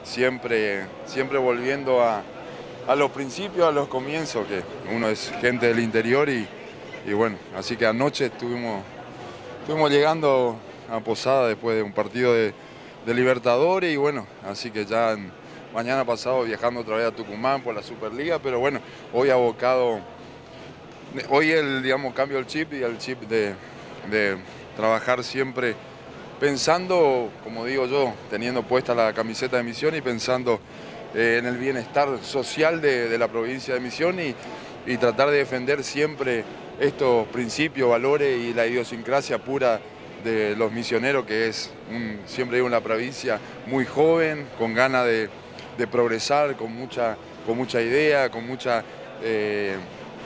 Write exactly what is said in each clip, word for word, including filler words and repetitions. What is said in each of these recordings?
siempre, siempre volviendo a, a los principios, a los comienzos, que uno es gente del interior y, y bueno, así que anoche estuvimos, estuvimos llegando a Posada después de un partido de, de Libertadores y bueno, así que ya en, mañana pasado viajando otra vez a Tucumán por la Superliga, pero bueno, hoy abocado, hoy el, digamos, cambio el chip y el chip de, de trabajar siempre pensando, como digo yo, teniendo puesta la camiseta de Misiones y pensando eh, en el bienestar social de, de la provincia de Misiones y, y tratar de defender siempre estos principios, valores y la idiosincrasia pura de los misioneros, que es un, siempre una provincia muy joven, con ganas de, de progresar, con mucha, con mucha idea, con mucha eh,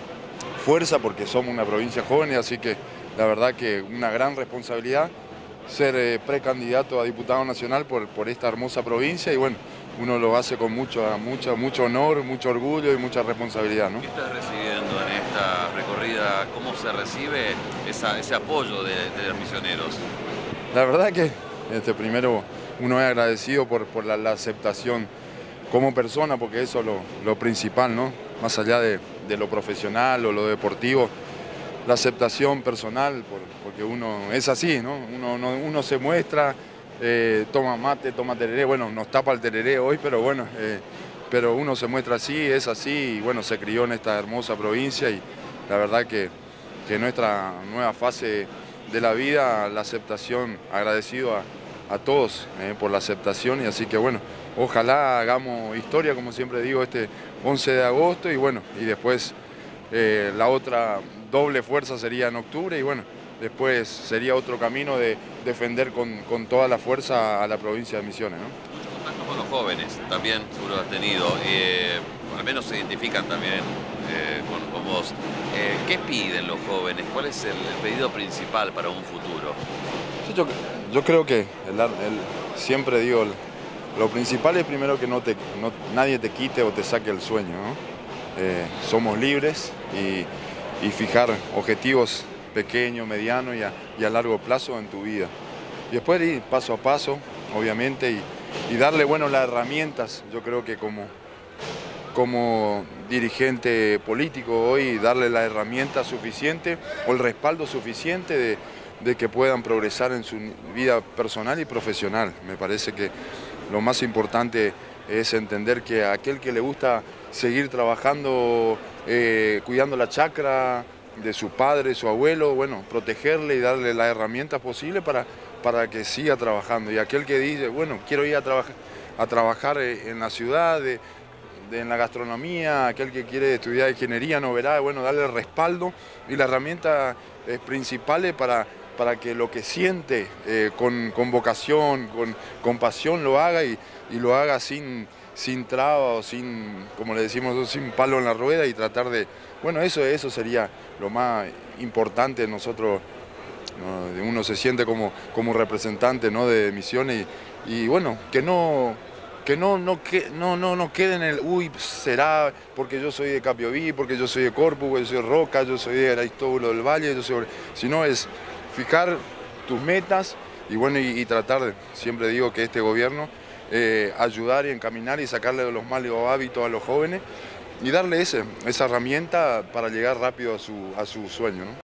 fuerza, porque somos una provincia joven, así que la verdad que una gran responsabilidad ser eh, precandidato a diputado nacional por, por esta hermosa provincia y bueno, uno lo hace con mucho, mucho, mucho honor, mucho orgullo y mucha responsabilidad, ¿no? ¿Qué estás recibiendo en esta recorrida? ¿Cómo se recibe esa, ese apoyo de, de los misioneros? La verdad que este, primero uno es agradecido por, por la, la aceptación como persona, porque eso es lo, lo principal, ¿no? Más allá de, de lo profesional o lo deportivo, la aceptación personal, por, porque uno es así, ¿no? Uno, no, uno se muestra, eh, toma mate, toma tereré, bueno, nos tapa el tereré hoy, pero bueno, eh, pero uno se muestra así, es así, y bueno, se crió en esta hermosa provincia y la verdad que, que nuestra nueva fase de la vida, la aceptación, agradecido a, a todos eh, por la aceptación y así que bueno, ojalá hagamos historia, como siempre digo, este once de agosto y bueno, y después eh, la otra doble fuerza sería en octubre y bueno, después sería otro camino de defender con, con toda la fuerza a la provincia de Misiones, ¿no? Mucho contacto con los jóvenes también seguro has tenido, eh, al menos se identifican también eh, con, con vos. Eh, ¿Qué piden los jóvenes? ¿Cuál es el, el pedido principal para un futuro? Yo, yo creo que el, el, siempre digo, el, lo principal es primero que no te, no, nadie te quite o te saque el sueño, ¿no? Eh, somos libres y y fijar objetivos pequeños, medianos y a, y a largo plazo en tu vida. Y después ir paso a paso, obviamente, y, y darle bueno, las herramientas, yo creo que como, como dirigente político hoy, darle la herramienta suficiente o el respaldo suficiente de, de que puedan progresar en su vida personal y profesional. Me parece que lo más importante es entender que a aquel que le gusta seguir trabajando, eh, cuidando la chacra de su padre, su abuelo, bueno, protegerle y darle las herramientas posibles para, para que siga trabajando. Y aquel que dice, bueno, quiero ir a, traba a trabajar en la ciudad, de, de, en la gastronomía, aquel que quiere estudiar ingeniería, no verá, bueno, darle el respaldo y las herramientas eh, principales para para que lo que siente eh, con, con vocación, con, con pasión lo haga y, y lo haga sin, sin traba o sin, como le decimos, sin palo en la rueda y tratar de, bueno, eso, eso sería lo más importante nosotros, ¿no? Uno se siente como, como representante, ¿no? de Misiones y, y bueno, que no... que no, no, que, no, no, no quede en el, uy, será porque yo soy de Capioví, porque yo soy de Corpus, porque yo soy de Roca, yo soy de Aristóbulo del Valle, yo soy, sino es fijar tus metas y bueno, y, y tratar, de, siempre digo que este gobierno, eh, ayudar y encaminar y sacarle de los malos hábitos a los jóvenes y darle ese, esa herramienta para llegar rápido a su, a su sueño, ¿no?